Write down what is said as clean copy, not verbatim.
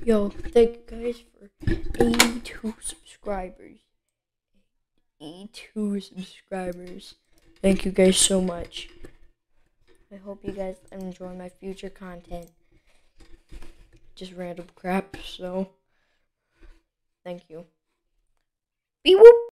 Yo, thank you guys for 82 subscribers. 82 subscribers. Thank you guys so much. I hope you guys enjoy my future content. Just random crap, so thank you. Beep whoop.